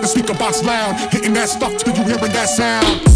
the speaker box loud, hitting that stuff till you hearing that sound.